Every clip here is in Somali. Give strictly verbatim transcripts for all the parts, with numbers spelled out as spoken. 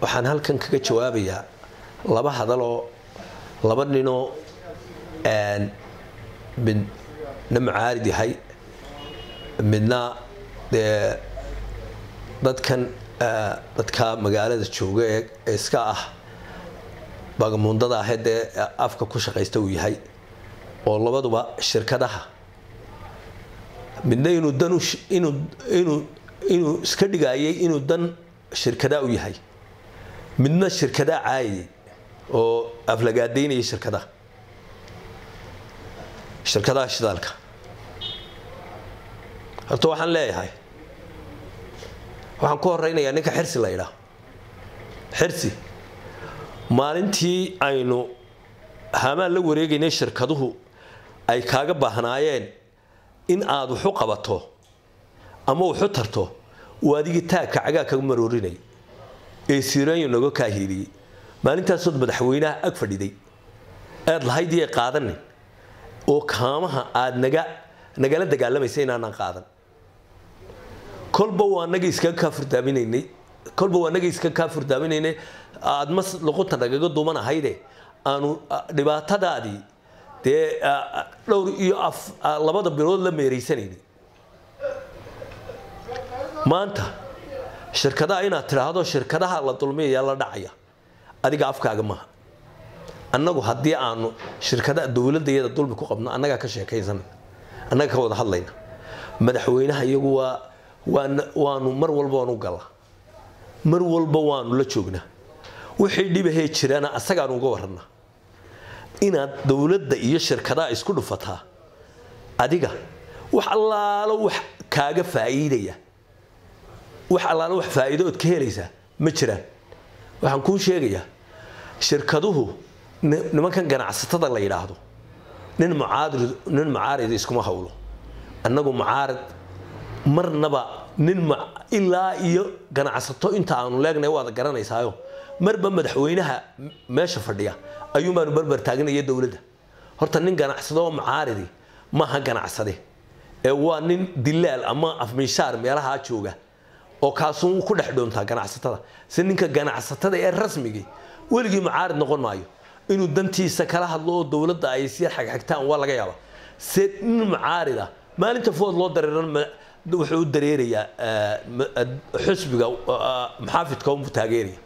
waxaan halkan kaga jawaabayaa laba hadal oo laba ninoo aan mid namcaarid yahay midna dadkan dadka magaalada jooga ee iska ah bagamundada ah ee afka ku shaqeysta uu yahay oo labaduba shirkadaha midna inuu dan inuu inuu inuu iska dhigayay inuu dan shirkada u yahay midna shirkada caayay oo aflagaadeynaya shirkada shirkada shidaalka horta waxaan leeyahay waxaan ku horeynayaa ninka xirsi la yiraahdo xirsi maalintii aynu hamaan la wareegaynay shirkaduhu ay kaaga baahnaayeen in aad wax u qabato ama wax u tarto waadigi taagka cagaa kaga maroorinay ee siirayo naga ka hiiliyay maalintaas oo madaxweynaha ag fadhiday aad lahaydii ay qaadan oo kaamaha aad naga nagala dagaalamaysa inaan qaadan kolba waa naga iska ka furdaaminaynay kolba waa naga iska ka furdaaminaynay aad mas luqunta nagaga duumanahayd aanu dhibaatadaadii de dhowr iyo af labada bilood la meereysanayay maanta shirkadaha inaad tiraahdo shirkadaha la dulmiyaa la dhacaya adiga afkaaga ma annagu hadii aanu shirkadaha dawladdeeda dulmi ku qabno annaga ka sheekaysan annaga ka wada hadlayna madaxweynaha iyagu waa waanu mar walba waanu gala mar walba waanu la joognaa wixii dhibahay jirana asagaan uga warana inaad dawladda iyo shirkadaha isku dhufataa adiga wax allaalo wax kaaga faa'iidaya wax allaalo wax faa'iido oo ka helaysa ma jiraan waxaan ku sheegayaa shirkaduhu nimankan ganacsatada la yiraahdo nin mucaarid nin mucaarid iskuma hawlo annagu mucaarid marnaba nin ilaa iyo ganacsato inta aanu leegnay wada garanaysaayo marba madaxweynaha meesha fadhiya ayuu maanu barbar taagnay dawladda horta nin ganacsado oo mucaaridi ma ha ganacsade ee waa nin dilaal ama afmishaar meelaha jooga oo kaasuu ku dhex doontaa ganacsatada si ninka ganacsatada ee rasmiga weligii mucaarid noqon maayo inuu dantiisa kala hadlo oo dawladda ay si xagxagtaan waa laga yaabaa si nin mucaarida maalinta food loo dareeran wuxuu dareerayaa xisbiga maxaafidka uu taageeraya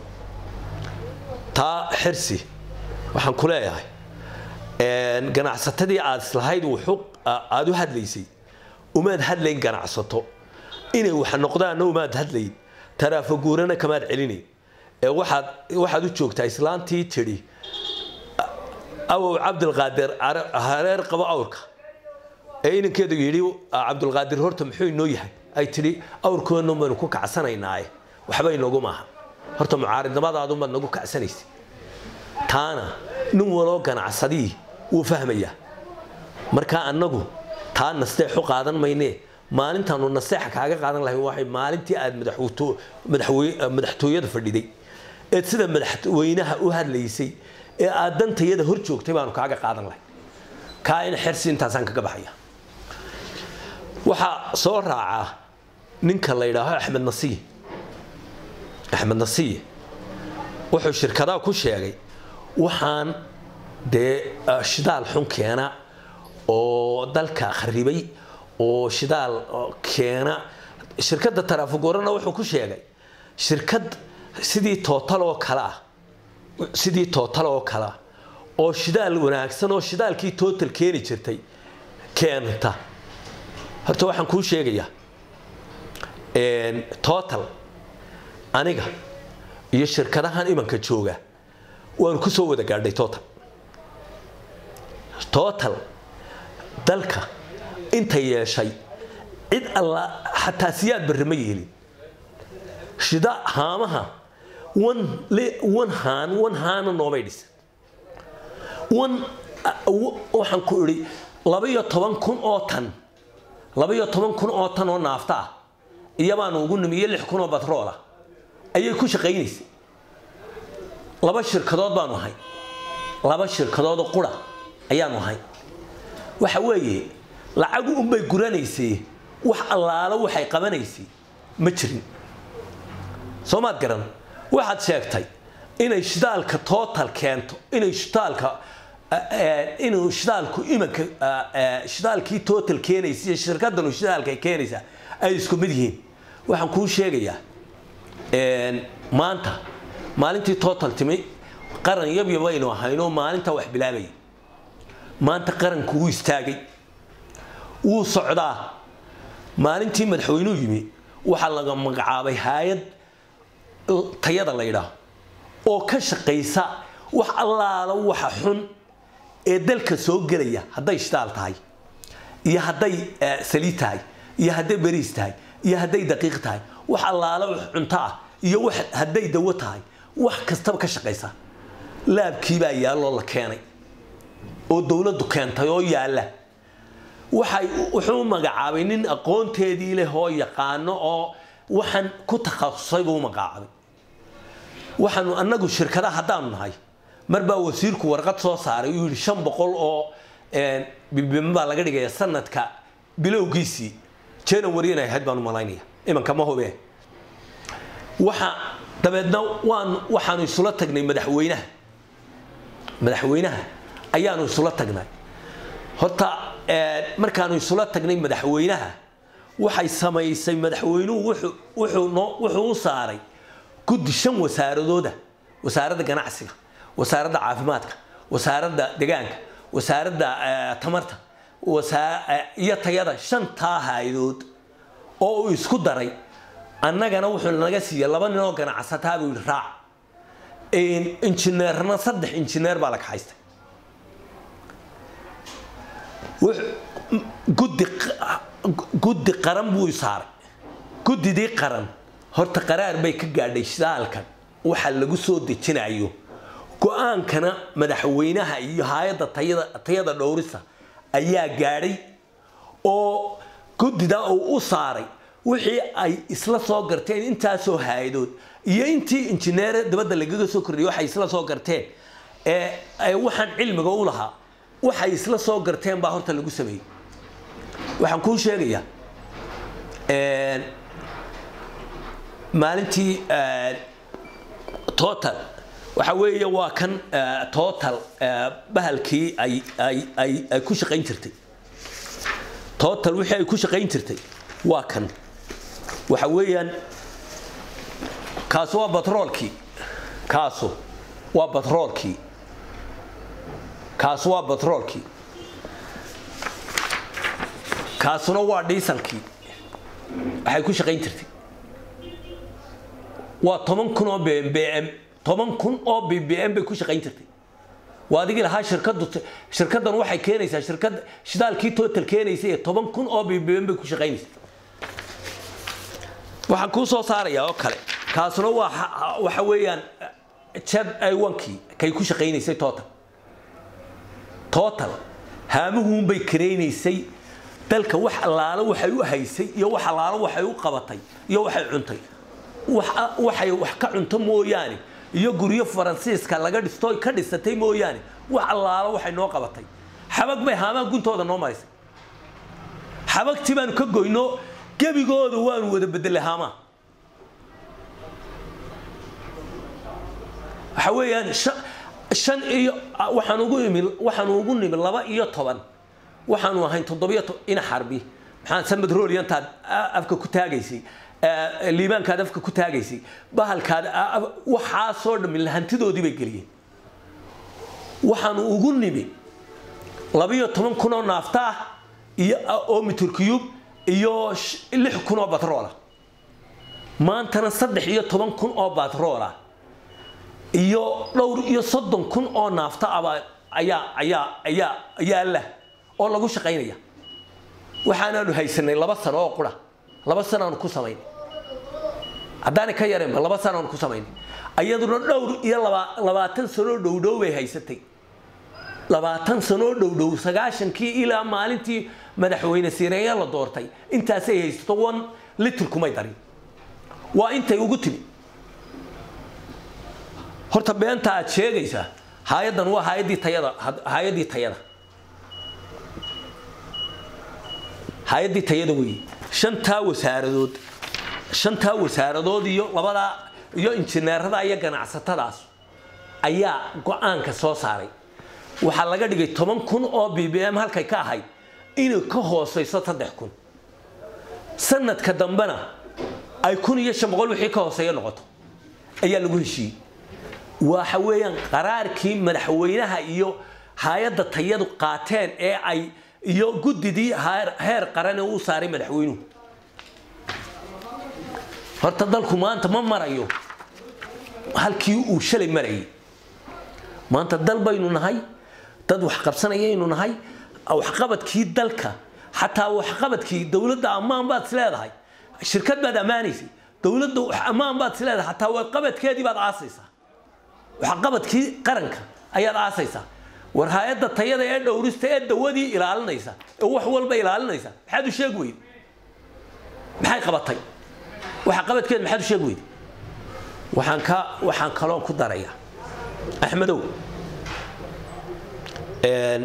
ta xirsi waxaan ku leeyahay een ganacsatadii aad islahayd wuxuu aad u hadlaysay umaad hadlayn ganacsato inay wax noqdaan umaad hadlayn taraafa guurana kamaad celinay ee waxaad waxaad u joogtaa islaantii tiri aw Abdul Qaadir hareer qabo awrka ee inankeedu yiri Abdul Qaadir horta muxuu inoo yahay ay tiri awrkoona ma ku kacsanaynaa waxba inoogu maaha horta mucaaridnimadaadu ma nagu kacsanaysay taana nin walo ganacsadii uu fahmaya marka annagu taan nasteexu qaadan maynee maalintaanu nasteexa kaaga qaadan lahayn waxay maalintii aad madaxweyto madaxweyne madaxtooyada fadhiday ee sida madaxweynaha u hadlaysay ee aad dantayada hor joogtay baanu kaaga qaadan lahayn ka in xirsi intaasan kaga baxaya waxa soo raaca ninka la yiraahdo Axmed Nasiir Axmed Nasiir wuxuu shirkadaha ku sheegay waxaan de shidaal xun keena oo dalka kharibay oo shidaal keena shirkadda Taraafigorana wuxuu ku sheegay shirkad sidii total oo kala sidii total oo kala oo shidaal wanaagsan oo shidaalkii total keeni jirtay keenta horta waxaan ku sheegayaa een total aniga iyo shirkadahan imanka jooga waan ku soo wada gaadhay total total dalka inta yeeshay cid alla hatta siyaad barrama yeelin shida haamaha wan le wan haan wan haan noobay dhis wan waxaan ku iri laba iyo toban kun oo tan laba iyo toban kun oo tan oo naafta ah iyabaan ugu nimiyay lix kun oo batrool ah ayay ku shaqeynaysaa laba shirkadood baan ahay laba shirkadood oo qura ayaan ahay waxa weeye lacag u bay guranaysay wax allaala waxay qabanaysay ma jirin Soomaad garan waxaad sheegtay inay shidaalka total keento inay shidaalka inuu shidaalku imanka shidaalkii total keenaysa iyo shirkaddan shidaalka keenaysa ay isku mid yihiin waxaan kuu sheegayaa maanta maalintii total timi qaran yabyaba inuu ahayno maalinta wax bilaabay maanta qaranku wuu istaagay wuu socdaa maalintii madaxweynuhu yimi waxa laga magacaabay hay'ad tayada la yiraahdo oo ka shaqeysa wax allaala waxa xun ee dalka soo galaya haday shidaal tahay iyo haday saliid tahay iyo haday bariis tahay iyo haday daqiiq tahay wax allaala wax cunto ah iyo wax haday dawo tahay wax kastaba ka shaqeysa laabkii baa yaalo la keenay oo dawladdu keentay oo yaala waxay wuxuu magacaabay nin aqoonteedii leh oo yaqaano oo waxaan ku takhasusay buu magacaabay waxaanu annagu shirkadaha hadaan nahay marba wasiirku warqad soo saaray uu yiri shan boqol oo een bibimba laga dhigay sanadka bilowgiisii January inay had baan malaynaya imanka ma hubee waxa dabeedna waan waxaanu isula tagnay madaxweynaha madaxweynaha ayaanu isula tagnay horta markaanu isula tagnay madaxweynaha waxay sameysay madaxweynuhu wuxuu wuxuu wuxuu u saaray guddi shan wasaaradooda wasaaradda ganacsiga wasaaradda caafimaadka wasaaradda deegaanka wasaaradda tamarta iyo tayada shanta hay'adood oo isku daray annagana wuxuu naga siiyay laba nin oo ganacsataa buu raac in injineerna saddex injineer baa la kaxaystay guddi guddi qaran buu saaray guddidii qaran horta qaraar bay ka gaadhay shidaalkan waxa lagu soo dejinayo go'aankana madaxweynaha iyo hay'adda tayada tayada dhowrista ayaa gaadhay oo guddida uu u saaray wixii ay isla soo garteen inta soo hay'adood iyo intii injineer dabada laga soo kordhiyay waxay isla soo garteen ee ay waxaan cilmiga u lahaa waxay isla soo garteen baa horta lagu sameeyay waxaan ku sheegayaa een maalintii total waxa weeye waa kan total bahalkii ay ay ay ku shaqeyn jirtay total wixii ay ku shaqeyn jirtay waa kan waxa weeyaan kaas waa batroolkii kaaso waa batroolkii kaas waa batroolkii kaasuna waa dieselkii waxay ku shaqeyn jirtay waa toban kun oo B M toban kun oo B M bay ku shaqeyn jirtay waadigi lahaa shirkadu shirkadan waxay keenaysaa shirkad shidaalkii total keenaysay toban kun oo B M bay ku shaqeynaysaa waxaan ku soo saarayaa oo kale kaasuna waa waxa weeyaan jab ay wankii kay ku shaqeynaysay total total haamuhu bay kareenaysay dalka wax allaala waxay u haysay iyo wax allaala waxay u qabatay iyo waxay cuntay waxay wax ka cunto mooyaane iyo guriyo Faransiiska laga dhisto ka dhisatay mooyaane wax allaala waxay noo qabatay xabag bay haamaan guntooda noo marisay xabagtii baan ka goyno gabigooda waan wada bedelay haama waxa weeyaan shan iyo waxaan ugu imil waxaan ugu nimid laba iyo toban waxaanu ahayn toddoba in xarbi maxaan san petroleum-ta afka ku taagaysay liibaanka afka ku taagaysay bahalka waxa soo dhamin hantidoodii bay galiyeen waxaanu ugu nimid laba iyo toban kun oo naafta iyo oo mitir cube iyo lix kun oo batrool maantana saddex iyo toban kun oo batrool iyo dhowr iyo soddon kun oo naafta ayaa ayaa ayaa ayaa la oo lagu shaqeynaya waxaanaanu haysanay laba sano oo qura laba sano aan ku sameeynay hadaan ka yareen laba sano aan ku sameeynay ayaduna dhowr iyo labaatan sano dhow dhow bay haysatay labaatan sano dhow dhow sagaashankii ilaa maalintii madaxweyne Siinaaya la doortay intaas ay haysato one litr kumay darin waa intay ugu timi horta beenta aad sheegaysaa hay'adan waa hay'adii tayada hay'adii tayada hay'adii tayada weey shanta wasaaradood shanta wasaaradood iyo labada iyo injineerada iyo ganacsatadaas ayaa go'aanka soo saaray waxa laga dhigay toban kun oo B B M halkay ka ahayd inuu ka hooseyso saddex kun sanadka dambana ay kun iyo shan boqol wixii ka hooseeyo noqoto ayaa lagu heshiiyey waxa weeyaan qaraarkii madaxweynaha iyo hay'adda tayadu qaateen ee ay iyo guddidii heer qaran ee uu saaray madaxweynuhu horta dalku maanta ma marayo halkii uu shalay marayay maanta dal baynu nahay dad wax qabsanayaynu nahay wax qabadkii dalka xataa wax qabadkii dawladda ammaan baad isleedahay shirkad baad amaanaysay dawladda wax ammaan baad isleedahay xataa wax qabadkeedii baad aasaysaa wax qabadkii qaranka ayaad aasaysaa war hay'adda tayada ee dhowrista ee dawadii ilaalinaysa ee wax walba ilaalinaysa maxaad u sheeg weyd maxay qabatay waxa qabadkeed maxaad u sheeg weyd waxaan ka waxaan kaloo ku darayaa axmedow een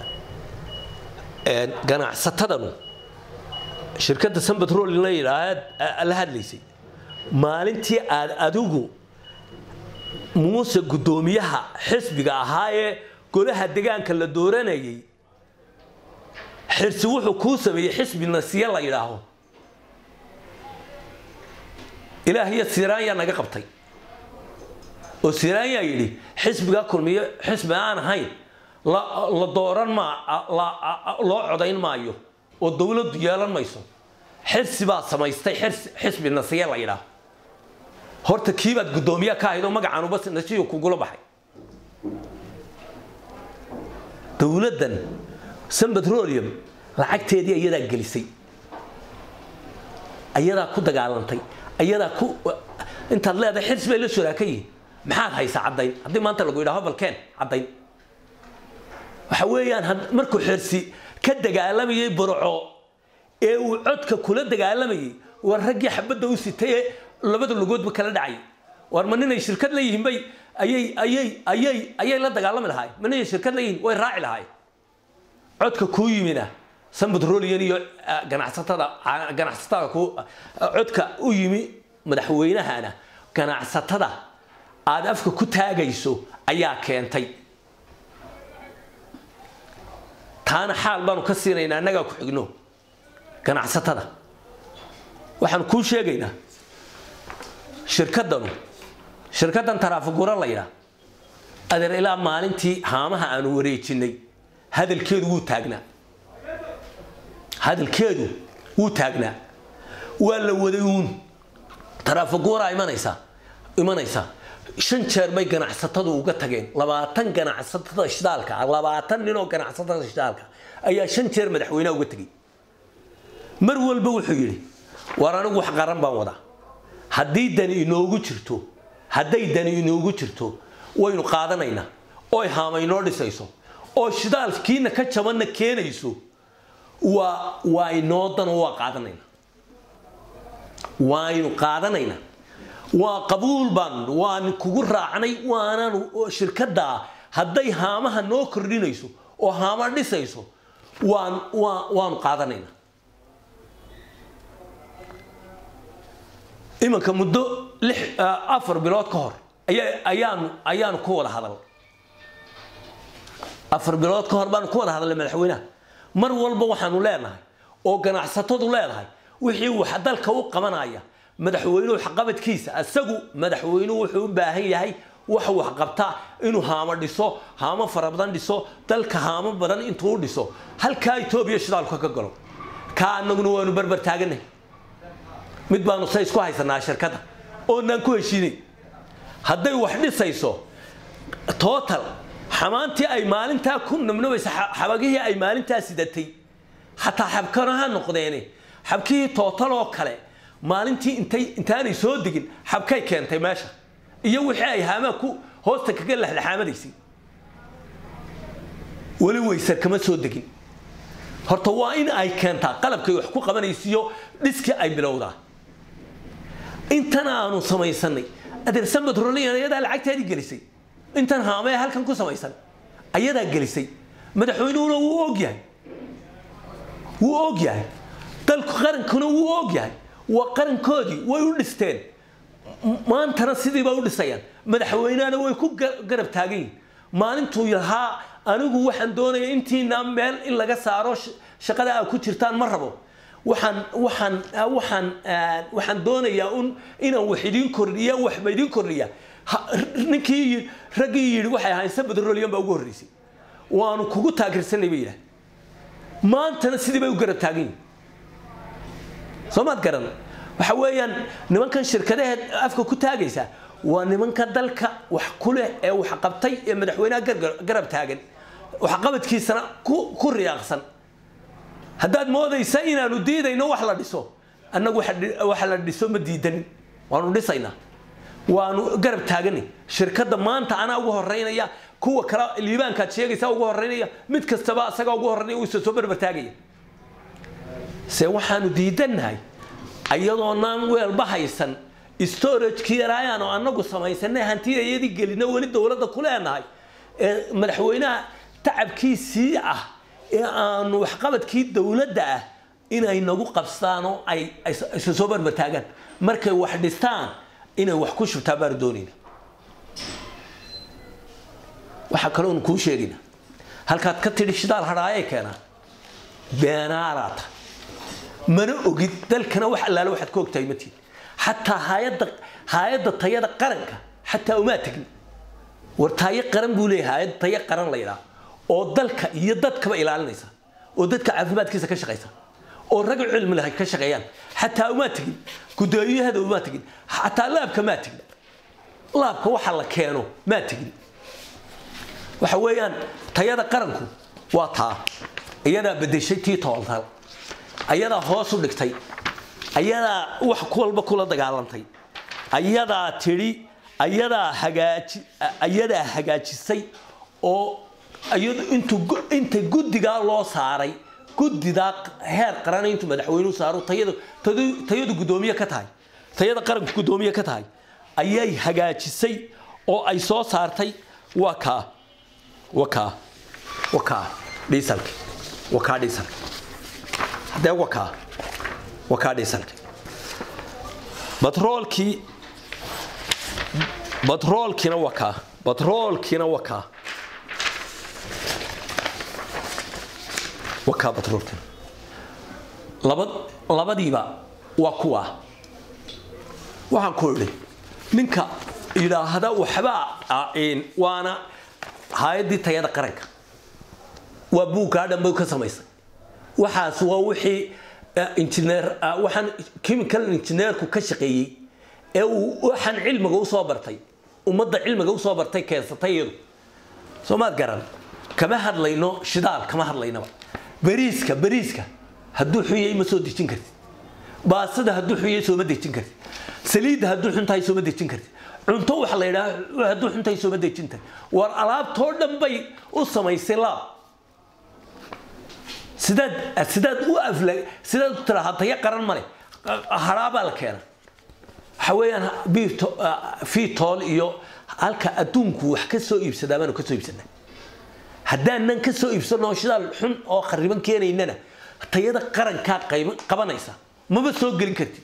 een ganacsatadanu shirkadda Sanbatrol la yiraahdo la hadlaysay maalintii aad adigu muuse gudoomiyaha xisbiga ahaa ee golaha deegaanka la dooranayay xirsi wuxuu ku sameeyay xisbi nasiya la yiraahdo ilaahiya siraan yaa naga qabtay oo siraan yaa yiri xisbiga kulmiye xisbi aan ahayn la la dooran ma la loo codayn maayo oo dawladdu yeelan mayso xirsi baa samaystay xirsi xisbi nasiya la yiraahdo horta kiibaad gudoomiyaha ka haydo magacaan uba nasiyo ku gula baxay dawladdan Sanbatrolium lacagteedii ayadaa gelisay ayadaa ku dagaalantay ayadaa ku intaad leedahay xirsi bay la shuraakay maxaad haysaa cadayn hadii maanta lagu yiraahdo balkeen cadayn waxa weeyaan markuu xirsi ka dagaalamayay burco ee uu codka kula dagaalamayay war ragii xabada u sitay labada lugoodba kala dhacay war maninay shirkad leeyihiin bay ayay ayay ayay ayay la dagaalami lahaay maninay shirkad leeyihiin way raaci lahaay codka ku yimina Sanbatrolium iyo ganacsatada ganacsatada ku codka u yimi madaxweynahana ganacsatada aad afka ku taagayso ayaa keentay taana xaal baanu ka siinaynaa anaga ku xigno ganacsatada waxaan ku sheegaynaa shirkadanu shirkadan Taraafiguura la yiraahdo adeer ilaa maalintii haamaha aanu wareejinay hadalkeedu wuu taagnaa hadalkeedu wuu taagnaa waa la waday uun Taraafiguura imanaysa imanaysa shan jeer bay ganacsatadu uga tageen labaatan ganacsatada shidaalka labaatan nin oo ganacsatada shidaalka ayaa shan jeer madaxweynaha uga tagay mar walba wuxuu yiri war anigu wax qaran baan wadaa haddii dani inoogu jirto hadday dani inoogu jirto waynu qaadanaynaa oo haamayno dhisayso oo shidaalkiina ka jabanna keenayso waa waa inoo dan waa qaadanaynaa waaynu qaadanaynaa waa qabuul baan waan kugu raacnay waanaan shirkadda hadday haamaha noo kordhinayso oo haama dhisayso waan waan qaadanaynaa imanka muddo lix afar bilood ka hor ayaan ayaan ku wada hadal afar bilood ka hor baan ku wada hadalay madaxweynaha mar walba waxaanu leenahay oo ganacsatadu leedahay wixii wax dalka u qabanaya madaxweynuhu xaqabadkiisa asagu madaxweynuhu wuxuu u baahan yahay wax wax qabta inuu haama dhiso haama farabadan dhiso dalka haama badan intuu dhiso halka Itoobiya shidaalku ka galo ka anaguna waanu barbar taaganay mid baanu say isku haysanaa shirkada oo nan ku heshiinay hadday wax dhisayso total xamaantii ay maalinta ku namnoobaysa xabagihii ay maalinta sidatay hatta xabkanaha noqdeen xabkii total oo kale maalintii intay intaanay soo digin xabkay keentay meesha iyo wixii ay haama ku hoosta kaga laxlaxaamadeysay wali weysa kama soo digin horta waa in ay keentaa qalabkay wax ku qabanaysiyo dhiski ay bilowdaa intana aanu samaysanay adeer Sanbatrolium ayada lacagteedii gelisay intan haamay halkan ku samaysan ayada gelisay madaxweynuhuna wuu og yahay wuu og yahay dalku qarankuna wuu og yahay وقرن كودي ويولستين maantana sidii baa u dhisayaan madaxweynaha way ku garab taageen maalintuu yahaa anigu waxaan doonayaa intiina meel in laga saaro shaqada ay ku jirtaan ma rabo waxaan waxaan waxaan waxaan doonayaa inaan wax idin kordhiyo wax ma idin kordhiya ninkii ragii yiri waxay ahayn sabadrooliyan baa ugu horeysay waanu kugu taageersanay bay maantana sidii bay u garab taageen Soomaad garan waxa weeyaan nimankan shirkadaha afka ku taagaysa waa nimanka dalka wax kule ee wax qabtay ee madaxweynaha garab taagan wax qabadkiisana ku ku riyaaqsan haddaad moodaysa inaanu diidayno wax la dhiso annagu wax la dhiso ma diidan waanu dhisaynaa waanu garab taaganay shirkadda maanta ana ugu horeynaya kuwa kala liibaanka sheegaysa ugu horeynaya mid kastaba asaga ugu horeynaya uu soo barbar taagaya se waxaanu diidanahay ayadoo naan weel bahaysan storage kiirayaan oo anagu samaysanay hantiyadii gelina wali dawladda ku leenahay ee madaxweynaha tacabkiisii ah ee aanu wax qabadkii dawladda ah inay nagu qabstaan oo ay soo barbar taagan markay wax dhistaan inay wax ku shubtaa baar doonina waxa kale oo ku sheegina halkaad ka tidhi shidaal haraayay keena beenaarata mana ogid dalkana wax allaale waxaad ku ogtahay ma tiid حتى هايدا هايدا تيادا قرنك حتى وما تجن ورتاي قرن بولي هايدا تيا قرن ليلا أو دلك يدك بقى إلى الناس أو دلك عفمات كيسة كشقيسة أو رجل علم له كشقيان حتى وما تجن كدايي هذا وما تجن حتى لابك ما تجن لابك وحلا كانوا ما تجن وحويان تيادا قرنكم واطها يدا بدي شيء تيطول هذا أيدا هوسو لكتي ayada wax kulba kula dagaalantay ayada tiri ayada hagaaji ayada hagaajisay oo ayadu intu inta gudiga loo saaray gudida heer qaran intu madaxweynuhu saaro tayada tayadu gudoomiye ka tahay tayada qaranku gudoomiye ka tahay ayay hagaajisay oo ay soo saartay waka waka waka dhisalki waka dhisalki hada waka وكادي سلك بترول كي بترول كنا وكا بترول كنا وكا وكا بترول كنا لبد لبدي با وكوا وعن كله منك إلى هذا وحبا عين وأنا هاي دي تيار قرنك وأبوك هذا أبوك سميس وحاس ووحي انجنير waxaan chemical engineer ku ka shaqeeyay ee waxaan cilmiga u soo bartay umada cilmiga u soo bartay keensatay Soomaad garan kama hadlayno shidaal kama hadlaynaba bariiska bariiska haduu xuyay ma soo dejin kartid baasada haduu xuyay soo ma dejin kartid saliid haduu xuntahay soo ma dejin kartid cunto wax la yiraahdo haduu xuntahay soo ma dejin kartid war alaabto dhan bay u samaysay laab سداد سداد وقفل سداد ترى هطيا قرن مالي هرابا الكينا حويان بيت في طول إيو هالك أدونكو وحكسو يبسد أمانو كسو يبسدنا هدان نن كسو يبسدنا وشدال حن أو قريبا كينا إننا طيا قرن كا قيمة قبنا يسا ما بسوق قلن كرتي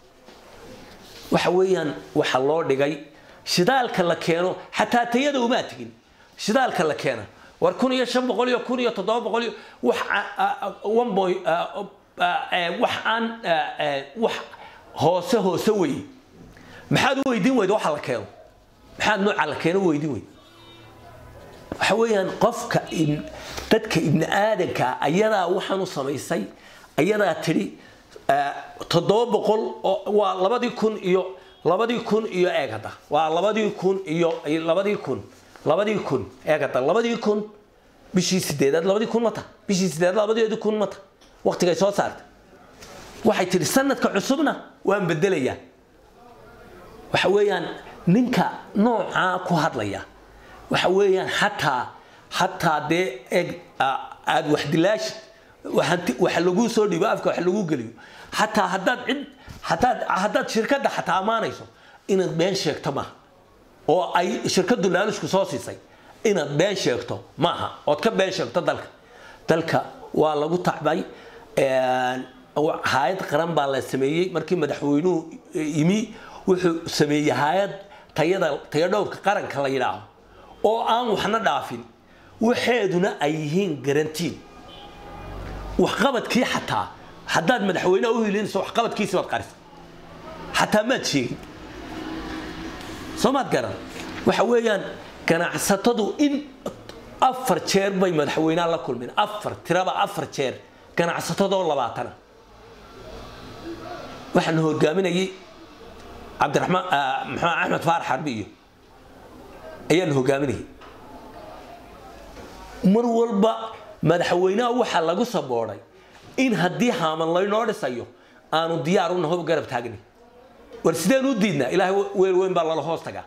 وحويان وحلور دقاي شدال كلا كينو حتى تيدا وما تجين شدال كلا كينا warkun iyo shan boqol iyo kun iyo toddoba boqol iyo wax one boy wax aan wax hoose hoose way maxaad u weydiin weydo waxa la keeno maxaad nooca la keeno weydiin weyd waxa weeyaan qofka in dadka ibn aadanka ayada waxaan u samaysay ayada tiri toddoba boqol waa labadii kun iyo labadii kun iyo eegada waa labadii kun iyo labadii kun labadii kun eegada labadii kun bishii sideedad labadii kun mata bishii sideedad labadii kun mata waqtiga ay soo saartay waxay tiri sanadka cusubna waan bedelayaa waxa weeyaan ninka nooca ku hadlaya waxa weeyaan hatta hatta de aad wax dilaash waxa lagu soo dhibo afka waxa lagu galiyo hatta haddaad cid hatta haddaad shirkadda hatta amaanayso inaad been sheegto ma oo ay shirkadu laalushku soo siisay inaad been sheegto maaha oo ka been sheegto dalka dalka waa lagu tacbay ee hay'ad qaran baa la sameeyay markii madaxweynuhu yimi wuxuu sameeyay hay'ad tayada tayadowrka qaranka la yiraahdo oo aan waxna dhaafin waxeeduna ay yihiin garantiin wax qabadkii xataa haddaad madaxweynaha u hiilinayso wax qabadkiisa wad qaris xataa ma jeegin Soomaad garan waxa weeyaan ganacsatadu in afar jeer bay madaxweynaha la kulmeen afar tiraba afar jeer ganacsatadu labaatan waxaan hogaaminayay Cabdiraxmaan Maxamed Axmed Faarax Harbiyo ayaan hogaaminayay mar walba madaxweynaha waxa lagu sabooray in hadii haaman la inoo dhisayo aanu diyaar u nahay garab taagni war sideen u diidna ilaahay weel weyn baa la hoos tagaa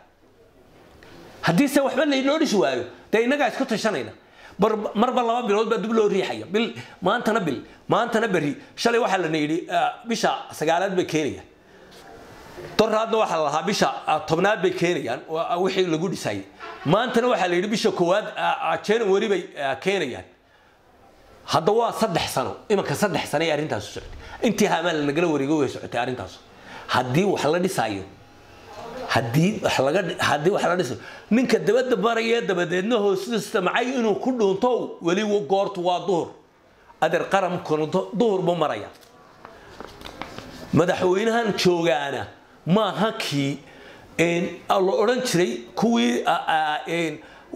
hadii se waxba la inoo dhis waayo day inaga isku tashanayna marba laba bilood baa dib loo riixaya bil maantana bil maantana bari shalay waxa la neeyay bisha sagaalaad bay keenayaan doraadna waxa la lahaa bisha tobnaad bay keenayaan wixii lagu dhisay maantana waxa la yiri bisha koowaad January bay keenayaan hadda waa saddex sano imanka saddex sano ay arintaas u socotay intii haamal nagala wareego way socotay arintaas hadii wax la dhisayo hadii wax laga hadii wax la dhiso ninka dabada baraya dabadeedna hoosista macay inuu ku dhuunto wali goortu waa duhur adar qaram kono duhur ba maraya madaxweynahan joogaana ma haki in la oran jiray kuwii in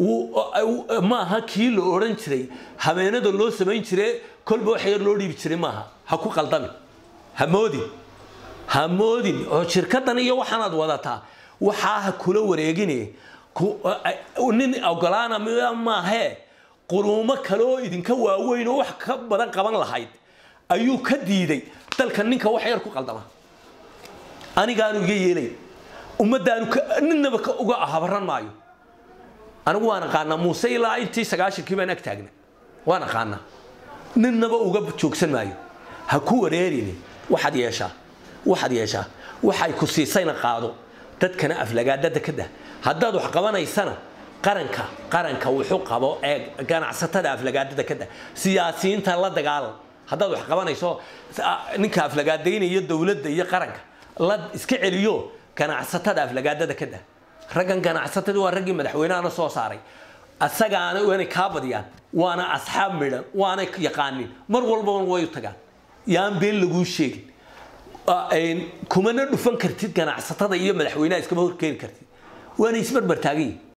ma haki la oran jiray habeenada loo sameyn jiray kolba wax yar loo dhiib jiray maaha ha ku qaldan hamoodi hamoodi oo shirkadan iyo waxaanad wadataa waxa kula wareeginay nin ogolaana ma ahe quruumo kale oo idinka waaweyn oo wax ka badan qaban lahayd ayuu ka diiday dalka ninka wax yar ku qaldama aniga aanu iga yeelay ummadaanu ninaba ka uga habaran maayo anigu waan qaana Muuse ilaa intii sagaashan kii baan ag taagna waan qaana ninaba uga joogsan maayo ha ku wareerini waxad yeesha waxad yeesha waxay ku siisayna qaado dadkana aflagaadada kada haddaad wax qabanaysana qaranka qaranka wuxuu qabo ee ganacsatada aflagaadada kada siyaasiyiinta la dagaalan haddaad wax qabanayso ninka aflagaadaynaya dawladda iyo qaranka la iska celiyo ganacsatada aflagaadada kada ragan ganacsatada waa ragii madaxweynaha soo saaray asagaana waana ka badiyaan waana asxaab midhan waana yaqaanin mar walba way u tagaan yaan been lagu sheegin een kuma na dhufan kartid ganacsatada iyo madaxweynaha iska hor keen kartid waana isbarbar taagay